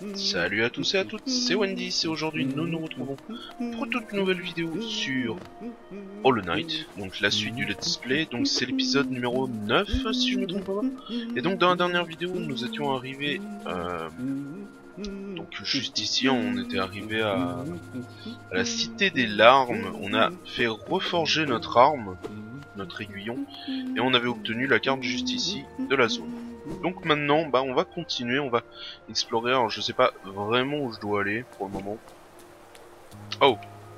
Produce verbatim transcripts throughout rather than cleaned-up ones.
Salut à tous et à toutes, c'est Wendy, et aujourd'hui nous nous retrouvons pour toute nouvelle vidéo sur Hollow Knight, donc la suite du let's play, donc c'est l'épisode numéro neuf si je me trompe pas. Et donc dans la dernière vidéo nous étions arrivés, euh, donc juste ici on était arrivé à, à la cité des larmes, on a fait reforger notre arme, notre aiguillon, et on avait obtenu la carte juste ici de la zone. Donc maintenant, bah on va continuer, on va explorer. Alors je sais pas vraiment où je dois aller pour le moment. Oh.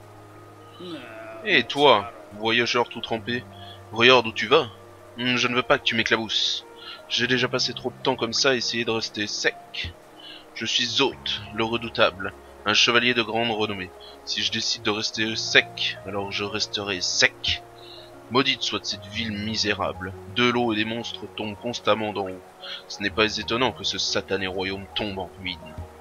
Et toi, voyageur tout trempé, regarde où tu vas. Hmm, je ne veux pas que tu m'éclabousses. J'ai déjà passé trop de temps comme ça à essayer de rester sec. Je suis Zoth, le redoutable, un chevalier de grande renommée. Si je décide de rester sec, alors je resterai sec. Maudite soit cette ville misérable. De l'eau et des monstres tombent constamment d'en haut. Ce n'est pas étonnant que ce satané royaume tombe en ruine.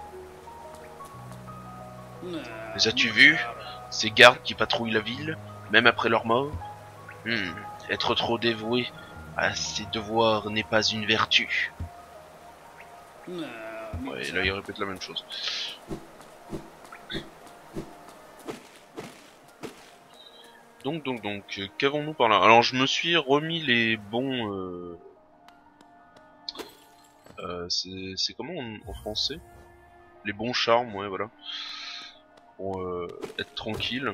Les as-tu vus? Ces gardes qui patrouillent la ville, même après leur mort? hmm. Être trop dévoué à ses devoirs n'est pas une vertu. Ouais, là il répète la même chose. Donc, donc, donc, euh, qu'avons-nous par là? Alors je me suis remis les bons... Euh... Euh, c'est comment en, en français? Les bons charmes, ouais, voilà. Pour euh, être tranquille.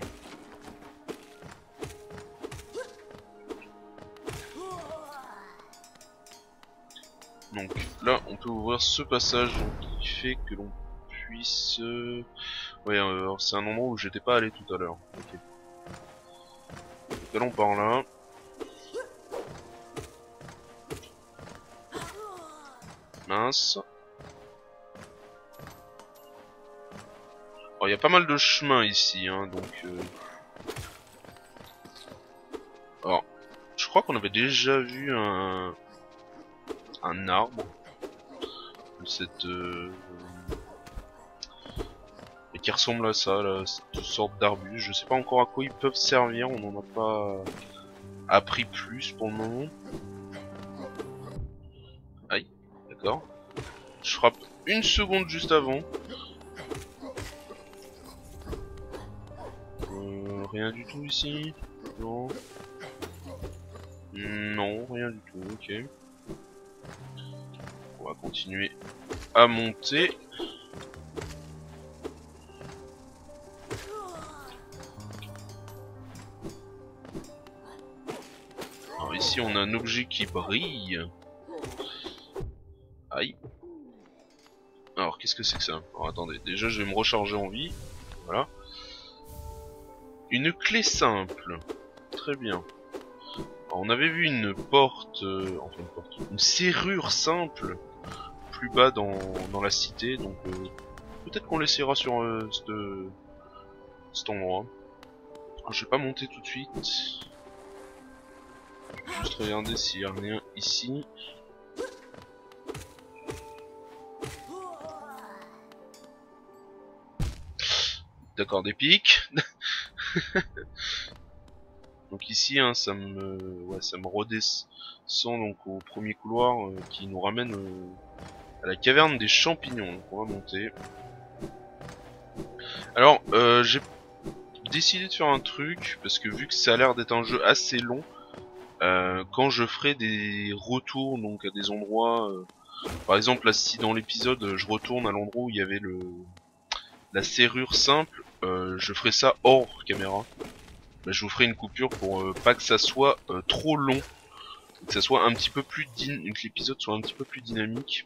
Donc là, on peut ouvrir ce passage qui fait que l'on puisse... Euh... Ouais, euh, c'est un endroit où j'étais pas allé tout à l'heure. Ok. Donc allons par là. Mince. Alors il y a pas mal de chemins ici, hein, donc... Euh... Alors, je crois qu'on avait déjà vu un... un arbre. Cette... Euh... Et qui ressemble à ça, là, cette sorte d'arbuste. Je sais pas encore à quoi ils peuvent servir, on n'en a pas appris plus pour le moment. Aïe, d'accord. Je frappe une seconde juste avant. Euh, rien du tout ici. Non. Non, rien du tout, ok. On va continuer à monter. Alors ici on a un objet qui brille. Aïe. Alors qu'est-ce que c'est que ça? Alors attendez, déjà je vais me recharger en vie. Voilà. Une clé simple. Très bien. Alors, on avait vu une porte, euh, enfin une porte, une serrure simple plus bas dans, dans la cité, donc euh, peut-être qu'on l'essaiera sur euh, cet, cet endroit. Alors, je vais pas monter tout de suite. Je vais juste regarder s'il y a rien ici. D'accord, des pics. Donc ici, hein, ça me, ouais, ça me redescend donc au premier couloir euh, qui nous ramène euh, à la caverne des champignons. Donc on va monter. Alors, euh, j'ai décidé de faire un truc parce que vu que ça a l'air d'être un jeu assez long, euh, quand je ferai des retours donc à des endroits, euh, par exemple là si dans l'épisode je retourne à l'endroit où il y avait le la serrure simple, euh, je ferai ça hors caméra. Bah, je vous ferai une coupure pour euh, pas que ça soit euh, trop long, que ça soit un petit peu plus dyn que l'épisode soit un petit peu plus dynamique.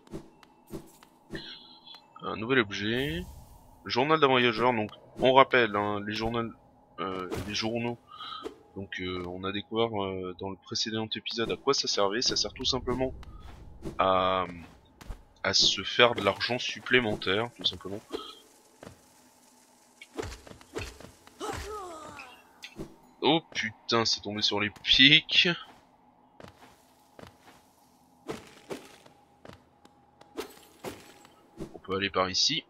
Un nouvel objet, journal d'un voyageur. Donc on rappelle hein, les journaux, euh, les journaux. Donc euh, on a découvert euh, dans le précédent épisode à quoi ça servait. Ça sert tout simplement à à se faire de l'argent supplémentaire, tout simplement. Oh putain, c'est tombé sur les pics. On peut aller par ici.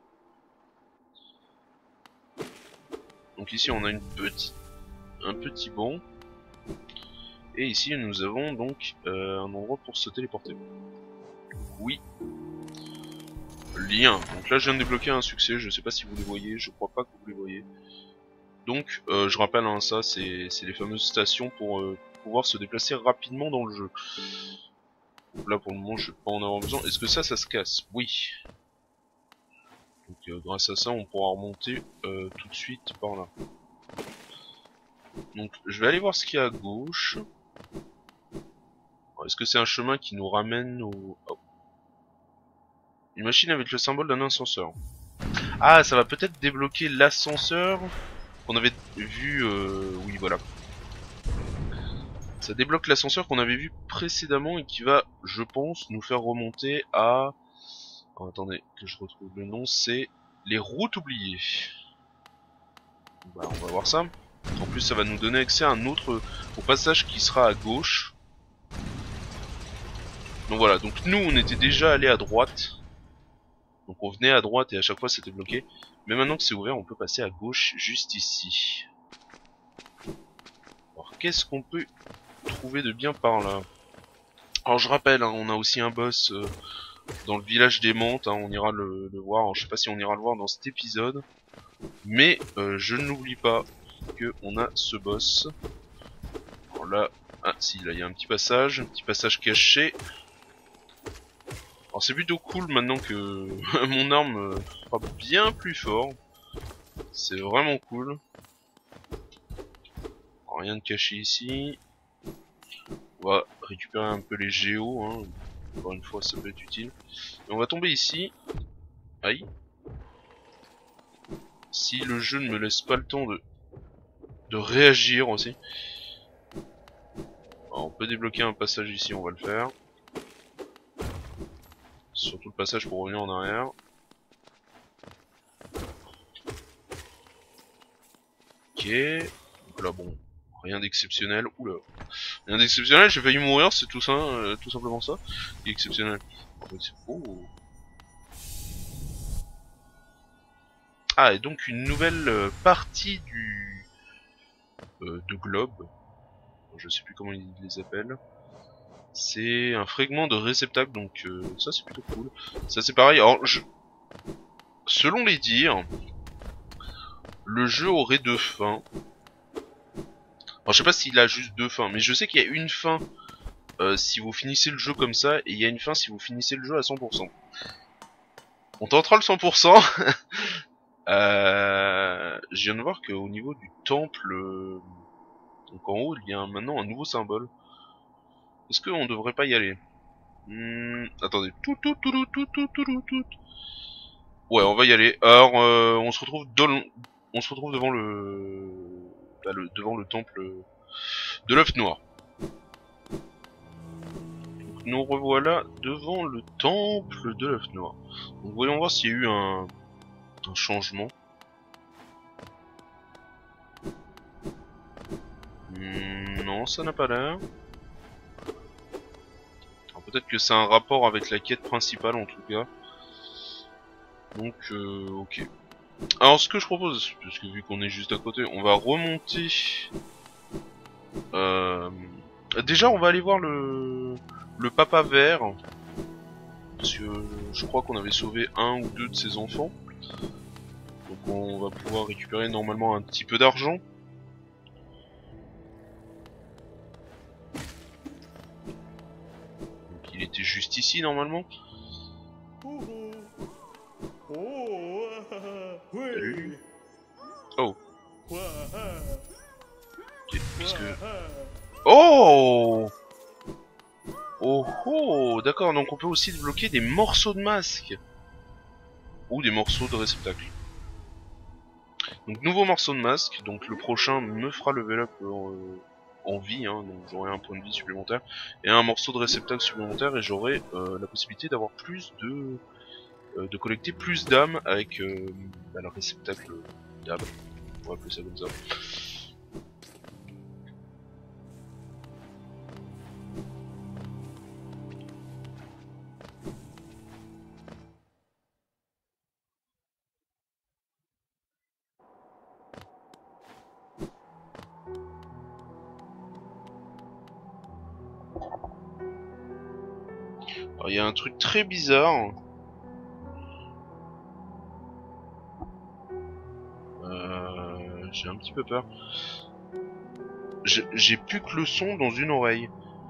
Donc ici on a une petite, un petit banc. Et ici nous avons donc euh, un endroit pour se téléporter. Donc, oui. lien. Donc là je viens de débloquer un succès, je sais pas si vous les voyez, je crois pas que vous les voyez. Donc euh, je rappelle hein, ça c'est les fameuses stations pour euh, pouvoir se déplacer rapidement dans le jeu. Donc là pour le moment je vais pas en avoir besoin. Est-ce que ça ça se casse? Oui. Donc euh, grâce à ça on pourra remonter euh, tout de suite par là. Donc je vais aller voir ce qu'il y a à gauche. Est-ce que c'est un chemin qui nous ramène au... Oh. Une machine avec le symbole d'un ascenseur. Ah, ça va peut-être débloquer l'ascenseur qu'on avait vu... Euh... Oui, voilà. Ça débloque l'ascenseur qu'on avait vu précédemment et qui va, je pense, nous faire remonter à... Oh, attendez, que je retrouve le nom, c'est... Les routes oubliées. Bah, on va voir ça. En plus, ça va nous donner accès à un autre... au passage qui sera à gauche. Donc voilà, donc nous, on était déjà allé à droite. Donc on venait à droite et à chaque fois c'était bloqué. Mais maintenant que c'est ouvert, on peut passer à gauche juste ici. Alors qu'est-ce qu'on peut trouver de bien par là? Alors je rappelle, hein, on a aussi un boss euh, dans le village des Mantes, hein, on ira le, le voir. Alors, je sais pas si on ira le voir dans cet épisode. Mais euh, je n'oublie pas que on a ce boss. Alors là, ah si, là il y a un petit passage, un petit passage caché. Alors c'est plutôt cool maintenant que mon arme euh, frappe bien plus fort. C'est vraiment cool. Alors, rien de caché ici. On va récupérer un peu les géos, hein. Encore une fois ça peut être utile. Et on va tomber ici. Aïe. Si le jeu ne me laisse pas le temps de, de réagir aussi. Alors, on peut débloquer un passage ici, on va le faire. Surtout le passage pour revenir en arrière. Ok. Donc là bon, rien d'exceptionnel. Oula. Rien d'exceptionnel, j'ai failli mourir, c'est tout ça, euh, tout simplement ça. Qui est exceptionnel. En fait, oh. Ah, et donc une nouvelle euh, partie du euh, de globe. Je sais plus comment ils les appellent. C'est un fragment de réceptacle, donc euh, ça c'est plutôt cool. Ça c'est pareil. Alors, je... selon les dires, le jeu aurait deux fins. Alors je sais pas s'il a juste deux fins, mais je sais qu'il y a une fin euh, si vous finissez le jeu comme ça, et il y a une fin si vous finissez le jeu à cent pour cent. On tentera le cent pour cent. euh, je viens de voir qu'au niveau du temple, euh, donc en haut, il y a un, maintenant un nouveau symbole. Est-ce qu'on devrait pas y aller? hmm, Attendez. Tout, tout, tout, tout, tout, tout, tout, tout. Ouais, on va y aller. Alors, euh, on se retrouve dans, on se retrouve devant le, bah, le devant le temple de l'œuf noir. Donc, nous revoilà devant le temple de l'œuf noir. Donc, voyons voir s'il y a eu un, un changement. Hmm, non, ça n'a pas l'air. Peut-être que c'est un rapport avec la quête principale en tout cas. Donc, euh, ok. Alors, ce que je propose, parce que vu qu'on est juste à côté, on va remonter. Euh... Déjà, on va aller voir le le papa vert, parce que je crois qu'on avait sauvé un ou deux de ses enfants. Donc, on va pouvoir récupérer normalement un petit peu d'argent. Donc, il était juste ici normalement. Salut. Oh. Qu'est-ce que... Oh Oh oh, d'accord, donc on peut aussi débloquer des morceaux de masque. Ou des morceaux de réceptacle. Donc nouveau morceau de masque, donc le prochain me fera level up euh, en vie, hein, donc j'aurai un point de vie supplémentaire. Et un morceau de réceptacle supplémentaire et j'aurai euh, la possibilité d'avoir plus de... Euh, de collecter plus d'âmes avec euh, bah, le réceptacle d'âmes. On va appeler ça comme ça. Alors il y a un truc très bizarre. j'ai un petit peu peur. J'ai plus que le son dans une oreille.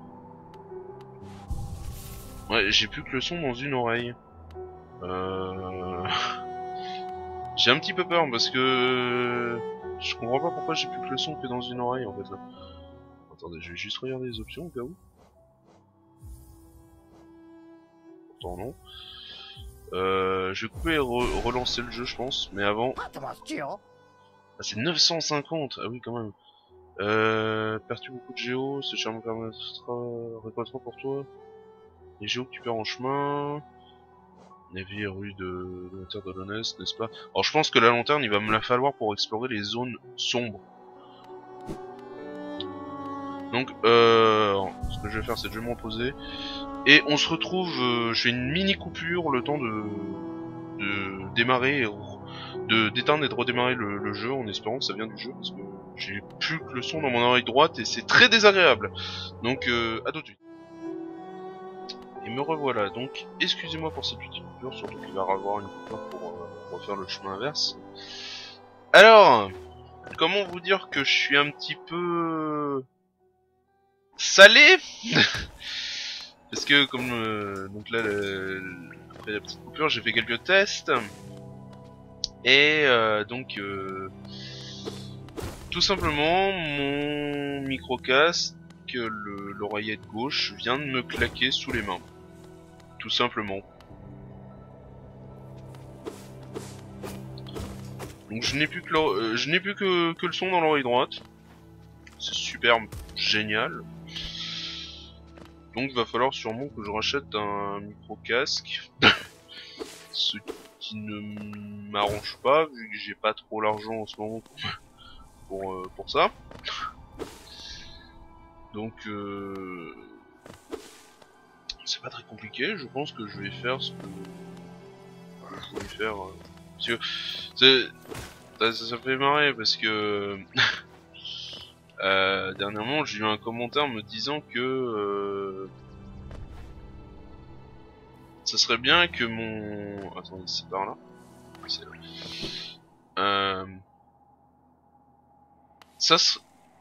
Ouais, j'ai plus que le son dans une oreille. Euh... J'ai un petit peu peur parce que... Je comprends pas pourquoi j'ai plus que le son que dans une oreille en fait là. Attendez, je vais juste regarder les options au cas où. Pourtant non. Euh, je vais couper et re relancer le jeu je pense, mais avant... Ah, c'est neuf cent cinquante. Ah oui quand même. Euh... Perds-tu beaucoup de géo? Ce charme permettra... récoltera pour toi les géos que tu perds en chemin. Navy rue de, de la terre de l'Honnête, n'est-ce pas? Alors je pense que la lanterne il va me la falloir pour explorer les zones sombres. Donc euh, ce que je vais faire c'est que je vais me reposer. Et on se retrouve, euh, je fais une mini coupure le temps de, de démarrer, et de d'éteindre et de redémarrer le, le jeu en espérant que ça vient du jeu parce que j'ai plus que le son dans mon oreille droite et c'est très désagréable. Donc euh, à tout de suite. Et me revoilà, donc excusez-moi pour cette petite coupure, surtout qu'il va y avoir une coupure pour euh, refaire le chemin inverse. Alors, comment vous dire que je suis un petit peu salé parce que comme euh, donc là le, après la petite coupure j'ai fait quelques tests et euh, donc euh, tout simplement mon micro casque, l'oreillette gauche vient de me claquer sous les mains. Tout simplement. Donc je n'ai plus que euh, je n'ai plus que, que le son dans l'oreille droite. C'est super génial. Donc va falloir sûrement que je rachète un micro casque. Ce qui ne m'arrange pas vu que j'ai pas trop l'argent en ce moment pour pour, euh, pour ça. Donc euh, c'est pas très compliqué, je pense que je vais faire ce que je voulais faire. Euh, parce que ça, ça fait marrer parce que euh, dernièrement j'ai eu un commentaire me disant que euh, ça serait bien que mon... Attendez, c'est par là. C'est là. Euh... Ça se...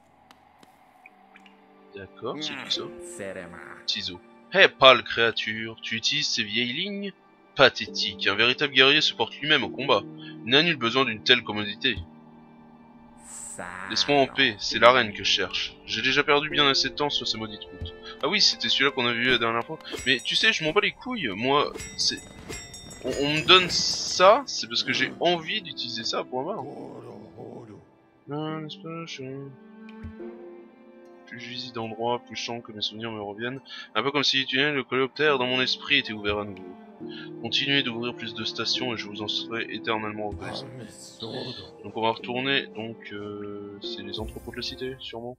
D'accord, c'est qui ça? Tizo. Hé, hey, pâle créature, tu utilises ces vieilles lignes? Pathétique, un véritable guerrier se porte lui-même au combat. Il n'a nul besoin d'une telle commodité. Laisse-moi en paix, c'est la reine que je cherche. J'ai déjà perdu bien assez de temps sur ces maudites routes. Ah oui, c'était celui-là qu'on a vu la dernière fois. Mais tu sais, je m'en bats les couilles. Moi, c'est... On, on me donne ça, c'est parce que j'ai envie d'utiliser ça pour moi. Non, n'est-ce pas, je... Plus je visite d'endroits, plus je sens que mes souvenirs me reviennent. Un peu comme si tu le coléoptère dans mon esprit était ouvert à nouveau. Continuez d'ouvrir plus de stations et je vous en serai éternellement reconnaissant. Donc on va retourner, donc euh, c'est les entrepôts de la cité, sûrement.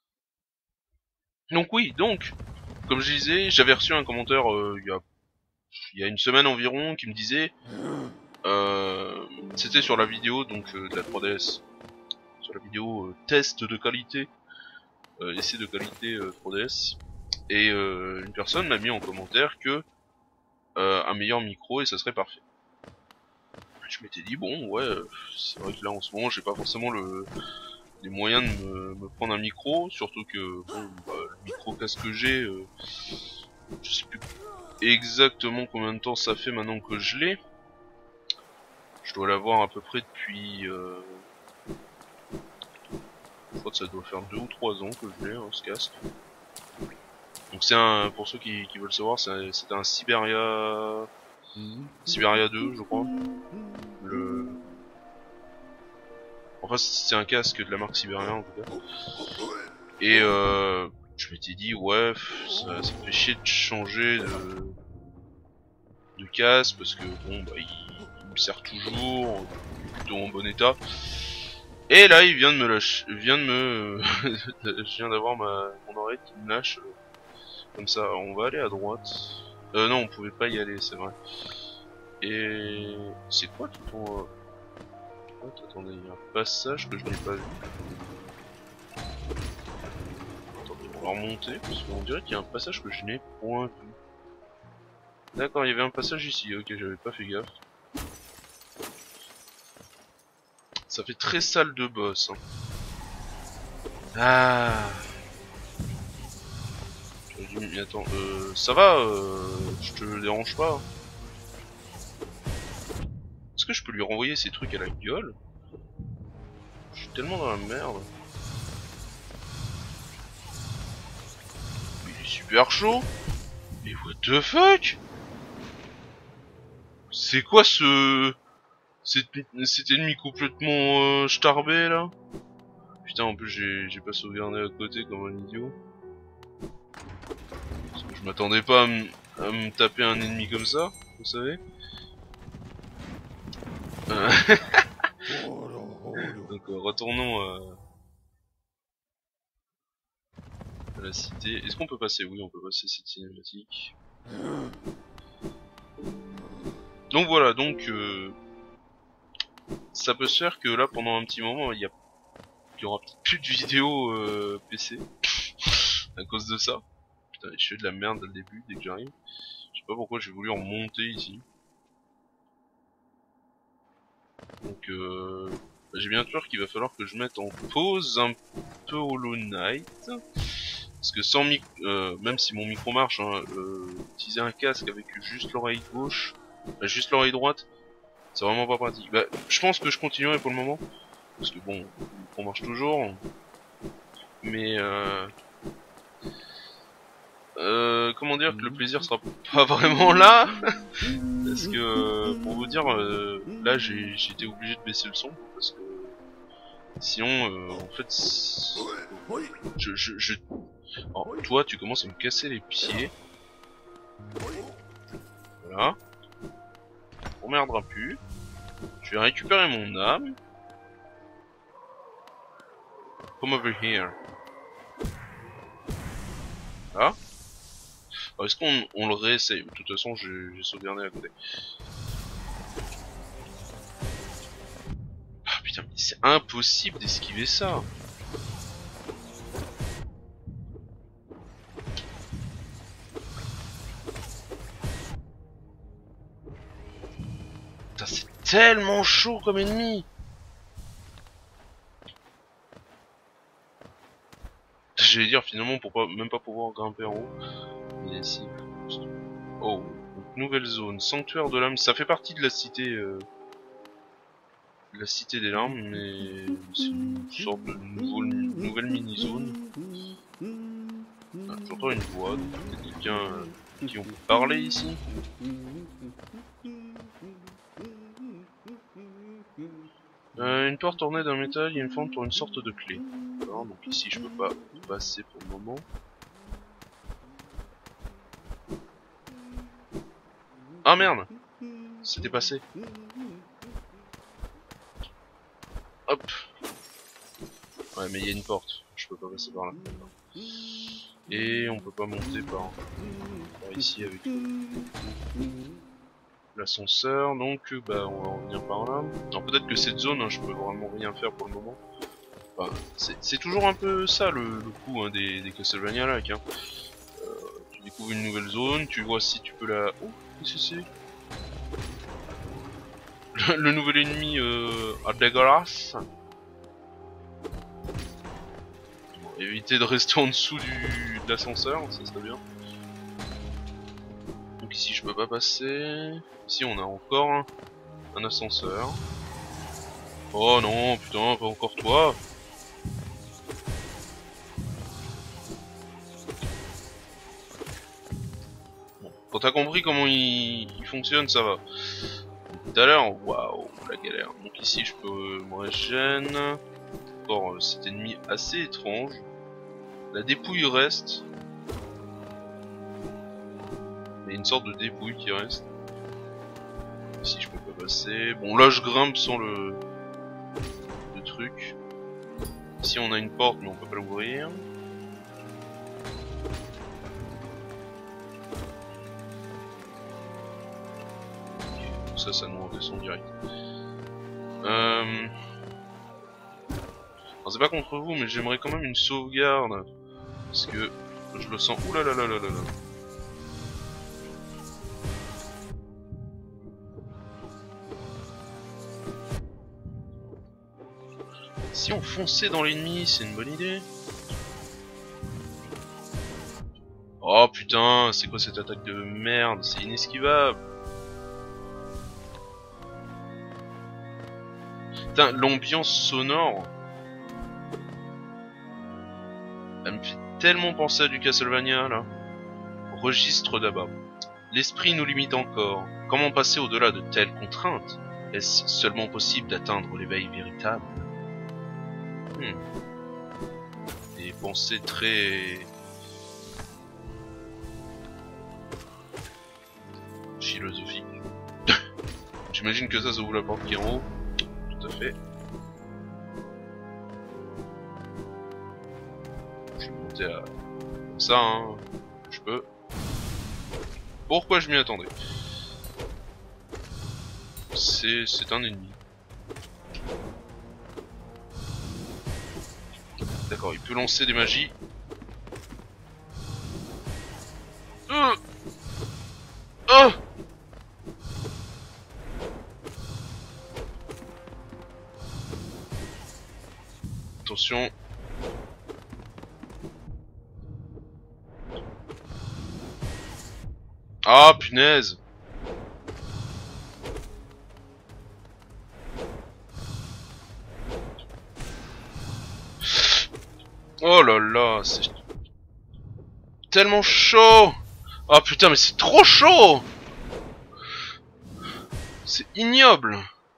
Donc oui, donc, comme je disais, j'avais reçu un commentaire euh, il y a il y a une semaine environ qui me disait, euh, c'était sur la vidéo donc euh, de la trois D S, sur la vidéo euh, test de qualité, euh, essai de qualité euh, trois D S, et euh, une personne m'a mis en commentaire que euh, un meilleur micro et ça serait parfait. Je m'étais dit bon ouais, c'est vrai que là en ce moment j'ai pas forcément le les moyens de me, me prendre un micro, surtout que bon, bah, le micro casque que j'ai, euh, je sais plus exactement combien de temps ça fait maintenant que je l'ai. Je dois l'avoir à peu près depuis... Euh... Je crois que ça doit faire deux ou trois ans que je l'ai, hein, ce casque. Donc c'est un... Pour ceux qui, qui veulent savoir, c'est un, un Siberia... Siberia deux, je crois. Le... Enfin, c'est un casque de la marque Siberia, en tout cas. Et euh... je m'étais dit, ouais, ça, ça me fait chier de changer de... de casque, parce que, bon, bah, il, il me sert toujours, plutôt en bon état. Et là, il vient de me lâcher, vient de me, je viens d'avoir ma mon oreille qui me lâche euh, comme ça. On va aller à droite. Euh, non, on pouvait pas y aller, c'est vrai. Et c'est quoi tout ton... Oh, attendez, il y a un passage que je n'ai pas vu. Attendez, on va remonter parce qu'on dirait qu'il y a un passage que je n'ai point vu. D'accord, il y avait un passage ici. Ok, j'avais pas fait gaffe. Ça fait très salle de boss. Hein. Ah. Mais attends, euh, ça va, euh, je te dérange pas. Est-ce que je peux lui renvoyer ces trucs à la gueule? Je suis tellement dans la merde. Il est super chaud. Mais what the fuck? C'est quoi ce... Cet, cet ennemi complètement euh, starbé là? Putain, en plus j'ai pas sauvegardé à côté comme un idiot. Parce que je m'attendais pas à me taper un ennemi comme ça, vous savez. Euh... Donc euh, retournons euh, à la cité. Est-ce qu'on peut passer? Oui, on peut passer cette cinématique. Donc voilà, donc euh, ça peut se faire que là pendant un petit moment il y, a... il y aura peut-être plus de vidéos euh, P C à cause de ça. Putain, je fais de la merde dès le début dès que j'arrive. Je sais pas pourquoi j'ai voulu remonter ici. Donc euh, bah, j'ai bien peur qu'il va falloir que je mette en pause un peu Hollow Knight. Parce que sans micro, euh, même si mon micro marche, hein, euh, utiliser un casque avec juste l'oreille gauche, bah, juste l'oreille droite, c'est vraiment pas pratique. Bah, je pense que je continuerai pour le moment. Parce que bon, le micro marche toujours. Mais euh, euh, comment dire que le plaisir sera pas vraiment là. Parce que pour vous dire, euh, là j'ai été obligé de baisser le son. Parce que sinon, euh, en fait, je, je, je... Oh, toi tu commences à me casser les pieds. Voilà. On merdera plus. Je vais récupérer mon âme. Come over here. Là. Est-ce qu'on on le réessaye? De toute façon, j'ai sauvegardé à côté. Ah putain, mais c'est impossible d'esquiver ça. Putain, c'est tellement chaud comme ennemi. J'allais dire finalement pour pas, même pas pouvoir grimper en haut. Mais si. Oh, donc, nouvelle zone, sanctuaire de l'âme. Ça fait partie de la cité, euh, de la cité des larmes, mais c'est une sorte de nouveau, nouvelle mini-zone. Ah, j'entends une voix, donc peut-être quelqu'un euh, qui ont parlé ici. Euh, une porte ornée d'un métal, il y a une forme pour une sorte de clé. Alors, donc ici je peux pas passer pour le moment. Ah merde, c'était passé. Hop. Ouais mais il y a une porte, je peux pas passer par là. Et on peut pas monter par, par ici avec l'ascenseur, donc bah on va revenir par là. Alors peut-être que cette zone, hein, je peux vraiment rien faire pour le moment. Enfin, c'est toujours un peu ça le, le coup hein, des, des Castlevania-like. Hein. Euh, tu découvres une nouvelle zone, tu vois si tu peux la... Oh, qu'est-ce que c'est? le, le nouvel ennemi euh, à dégueulasse. Bon, éviter de rester en dessous du, de l'ascenseur, ça serait bien. Donc ici je peux pas passer. Ici on a encore un, un ascenseur. Oh non, putain, pas encore toi. Bon, quand t'as compris comment il, il fonctionne, ça va. Tout à l'heure, waouh, la galère. Donc ici je peux me régène. Encore euh, cet ennemi assez étrange. La dépouille reste. Il y a une sorte de dépouille qui reste. Ici je peux pas passer. Bon là je grimpe sans le, le truc. Ici on a une porte mais on peut pas l'ouvrir. Okay, ça ça nous redescend direct. Euh... C'est pas contre vous mais j'aimerais quand même une sauvegarde. Parce que je le sens. Ouh là là là là là là. Si on fonçait dans l'ennemi, c'est une bonne idée. Oh putain, c'est quoi cette attaque de merde? C'est inesquivable. Putain, l'ambiance sonore, elle me fait tellement penser à du Castlevania là. Registre d'abord. L'esprit nous limite encore. Comment passer au-delà de telles contraintes? Est-ce seulement possible d'atteindre l'éveil véritable? hmm. Des pensées très... philosophiques. J'imagine que ça, ça ouvre la porte qui est en haut. Tout à fait. Je vais monter à... comme ça, hein. Je peux. Pourquoi je m'y attendais? C'est... c'est un ennemi. D'accord, il peut lancer des magies. Euh oh Attention. Ah, punaise. Oh là là, c'est tellement chaud. Ah putain, mais c'est trop chaud. C'est ignoble.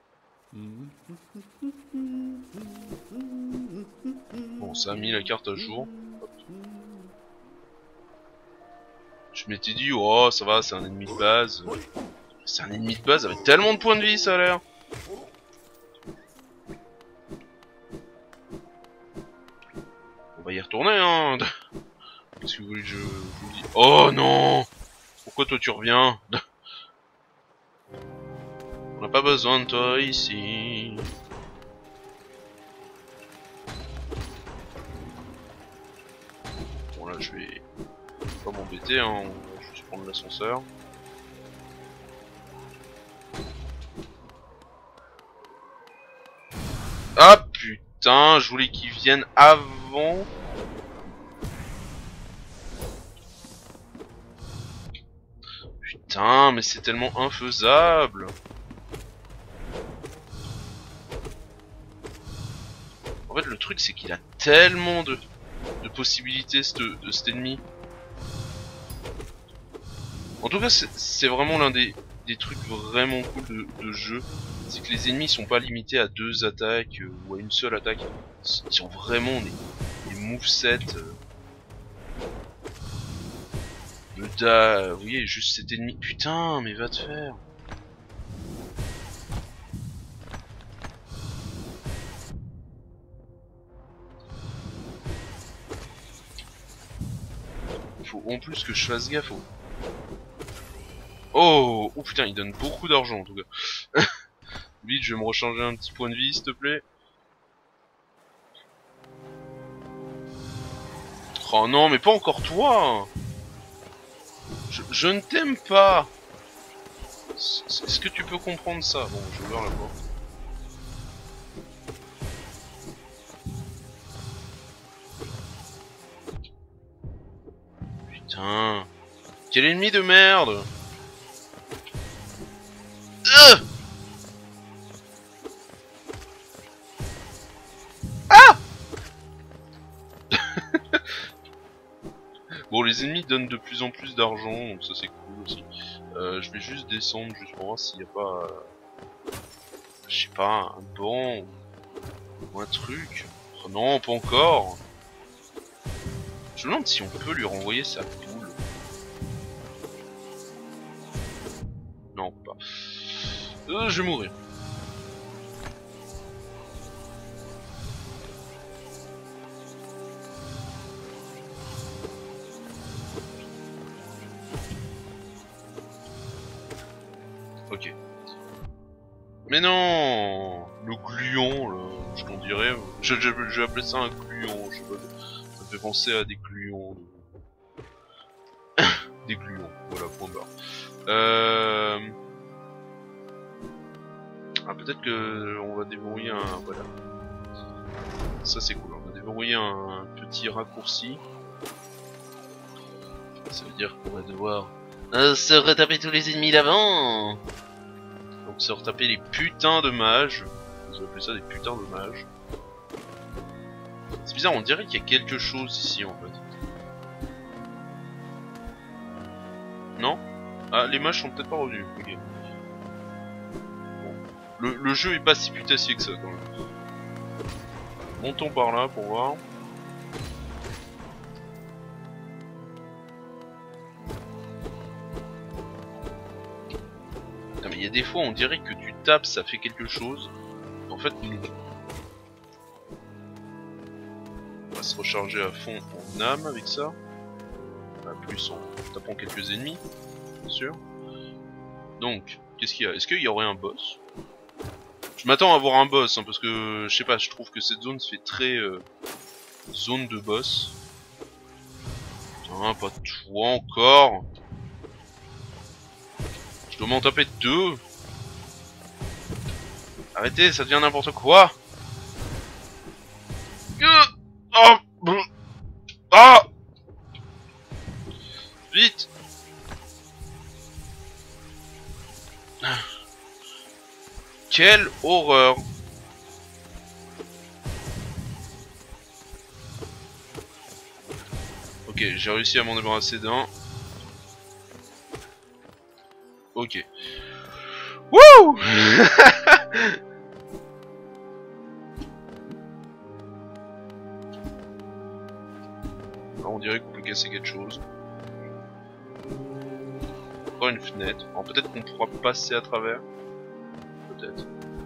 Bon, ça a mis la carte à jour. Je m'étais dit, oh ça va, c'est un ennemi de base. C'est un ennemi de base avec tellement de points de vie, ça a l'air. On va y retourner, hein. Qu'est-ce que vous voulez que je vous dise? Oh non. Pourquoi toi tu reviens? On n'a pas besoin de toi ici. Bon là je vais pas m'embêter, hein. On va juste prendre l'ascenseur. Ah putain, je voulais qu'ils viennent avant. Putain, mais c'est tellement infaisable. En fait, le truc, c'est qu'il a tellement de, de possibilités, ce, de cet ennemi. En tout cas, c'est vraiment l'un des, des trucs vraiment cool de, de jeu. C'est que les ennemis sont pas limités à deux attaques euh, ou à une seule attaque. Ils ont vraiment des, des movesets. Euh, le da... Vous voyez, juste cet ennemi... Putain, mais va te faire. Faut en plus que je fasse gaffe. Au... Oh, oh putain, il donne beaucoup d'argent en tout cas. Vite, je vais me rechanger un petit point de vie, s'il te plaît. Oh non, mais pas encore toi. Je, je ne t'aime pas. Est-ce que tu peux comprendre ça? Bon, je vais ouvrir la porte. Putain. Quel ennemi de merde. euh ah Bon, les ennemis donnent de plus en plus d'argent, donc ça c'est cool aussi. Euh, je vais juste descendre juste pour voir s'il n'y a pas... Euh, je sais pas, un banc ou un truc. Oh non, pas encore. Je me demande si on peut lui renvoyer sa poule. Non, pas. Euh, je vais mourir. Ok. Mais non, le gluon, là, je t'en dirais. Je, je, je vais appeler ça un gluon. Je, ça me fait penser à des gluons. Des gluons, voilà, point barre. Euh... Ah, peut-être que on va débrouiller un... Voilà. Ça c'est cool, on a déverrouillé un petit raccourci. Ça veut dire qu'on va devoir euh, se retaper tous les ennemis d'avant. Donc se retaper les putains de mages. Vous appelez ça des putains de mages. C'est bizarre, on dirait qu'il y a quelque chose ici en fait. Non? Ah, les mages sont peut-être pas revenus. Ok. Bon. Le, le jeu est pas si putassier que ça quand même. Montons par là pour voir. Non mais il y a des fois on dirait que tu tapes ça fait quelque chose. En fait non. On va se recharger à fond en âme avec ça. Bah, plus en tapant quelques ennemis, bien sûr. Donc, qu'est-ce qu'il y a? Est-ce qu'il y aurait un boss? Je m'attends à voir un boss, hein, parce que, je sais pas, je trouve que cette zone se fait très euh, zone de boss. Putain, pas toi encore. Je dois m'en taper deux. Arrêtez, ça devient n'importe quoi. Oh, ah, vite. Quelle horreur. Ok, j'ai réussi à m'en débarrasser d'un. Ok. Wouh. On dirait qu'on peut casser quelque chose. Encore une fenêtre. Alors peut-être qu'on pourra passer à travers. Peut-être.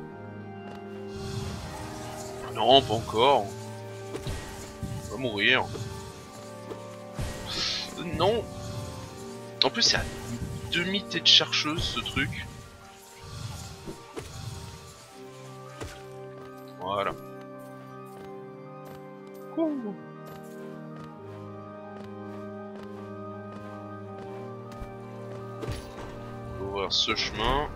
Non, pas encore. On va mourir. Non. En plus c'est à demi-tête chercheuse ce truc. Voilà. Ouh. Ouvrir ce chemin.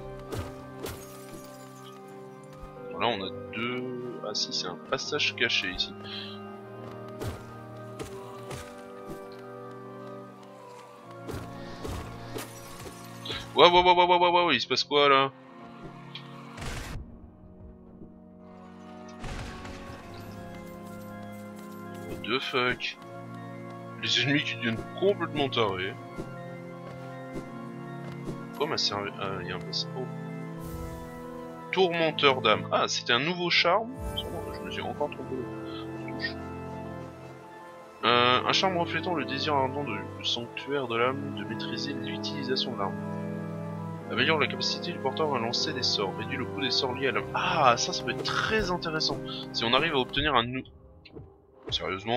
Là on a deux... Ah si, c'est un passage caché ici. Waouh waouh waouh waouh waouh waouh, il se passe quoi là? What the fuck? Les ennemis qui deviennent complètement tarés. Pourquoi m'a servi... Ah, il y a un passage... Oh. Tourmenteur d'âme. Ah, c'était un nouveau charme. Je me suis encore trompé. Euh, un charme reflétant le désir ardent du sanctuaire de l'âme de maîtriser l'utilisation de l'arme. Améliore la capacité du porteur à lancer des sorts. Réduit le coût des sorts liés à l'âme. Ah, ça, ça peut être très intéressant. Si on arrive à obtenir un... Sérieusement?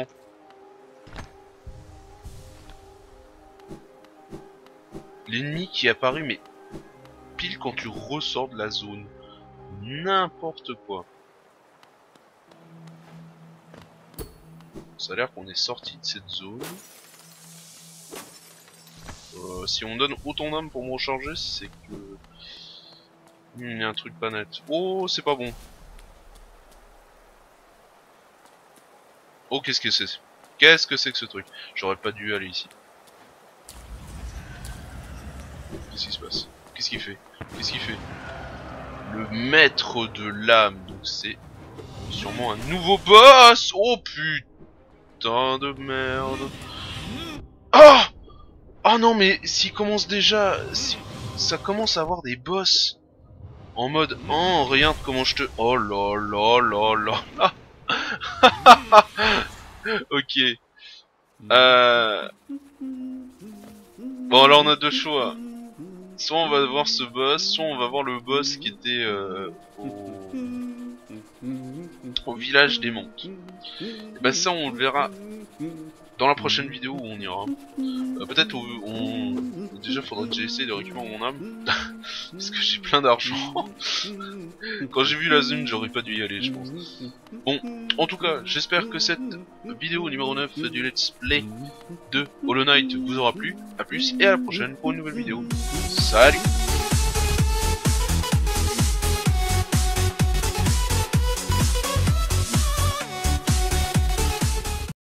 L'ennemi qui apparaît, mais pile quand tu ressors de la zone. N'importe quoi. Ça a l'air qu'on est sorti de cette zone. Euh, si on donne autant d'âme pour me recharger, c'est que... Il hmm, y a un truc pas net. Oh, c'est pas bon. Oh, qu'est-ce que c'est? Qu'est-ce que c'est que ce truc? J'aurais pas dû aller ici. Qu'est-ce qui se passe? Qu'est-ce qu'il fait? Qu'est-ce qu'il fait? Le maître de l'âme. Donc c'est sûrement un nouveau boss. Oh putain de merde. Ah! Oh non mais s'il commence déjà... Si ça commence à avoir des boss en mode... Oh regarde comment je te... Oh là là là là. Ok. Euh... Bon là on a deux choix. Soit on va voir ce boss, soit on va voir le boss qui était euh, au... au village des montes. Et bah ça on le verra dans la prochaine vidéo où on ira. Euh, Peut-être on... on... Déjà faudrait que j'essaie de récupérer mon âme. Parce que j'ai plein d'argent. Quand j'ai vu la zone j'aurais pas dû y aller je pense. Bon, en tout cas j'espère que cette vidéo numéro neuf du let's play de Hollow Knight vous aura plu. A plus et à la prochaine pour une nouvelle vidéo. Salut!